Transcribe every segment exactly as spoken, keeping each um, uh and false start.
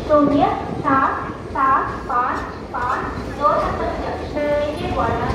शून्य सात सात पाँच पाँच Dornakal junction Vijayawada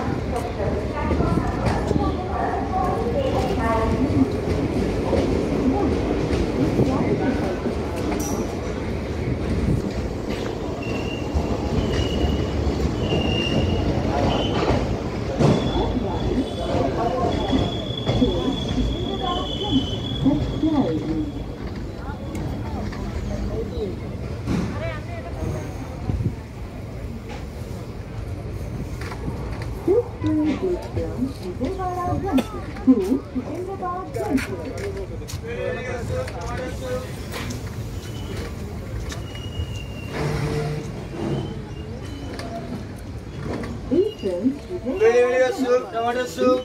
Tomato soup.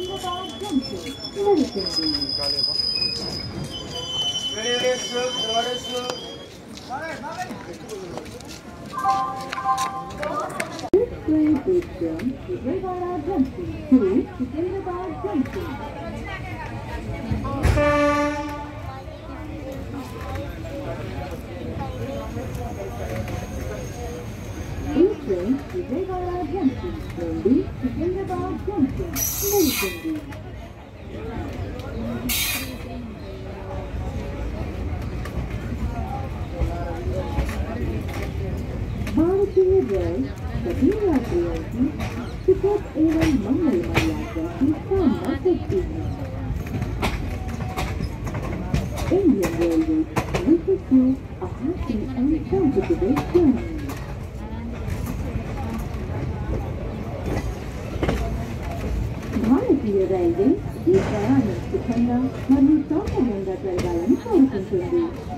Very very soup. Tomato soup. Vijayawada Junction to Secunderabad Junction. Train Vijayawada Junction, Mandal, Secunderabad Junction, Beautifull. Bhadrachalam Route, Secunderabad Ticket एवं मंगल यात्रा की कामना करती है. Indian Railways wishes you a happy and comfortable journey. भारतीय railway ఈ ప్రయాణం సుఖంగా మరియు సౌకర్యంగా జరగాలని కోరుకుంటుంది.